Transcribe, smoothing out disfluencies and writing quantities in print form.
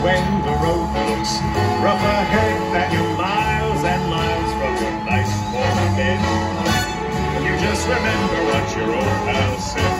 when the road looks rough ahead and you're miles and miles from your nice warm bed. You just remember what your old pal said.